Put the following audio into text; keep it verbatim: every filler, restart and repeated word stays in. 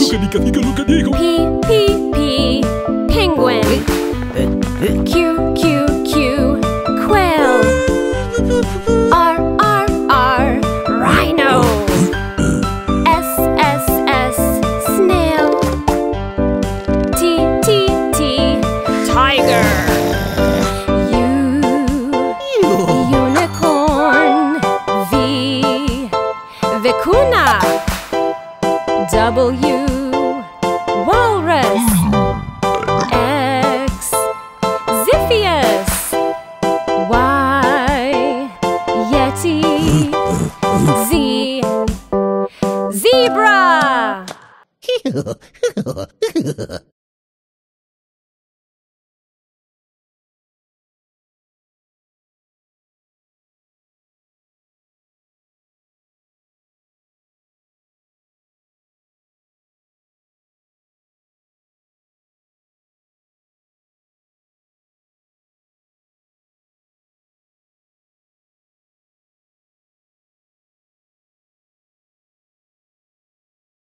P, P, P, penguin. Q, Q, Q, quail. R, R, R, rhino. S, S, S, snail. T, T, T, tiger. U, unicorn. V, vicuna. W, walrus. X, Ziphius. Y, yeti. Z, zebra.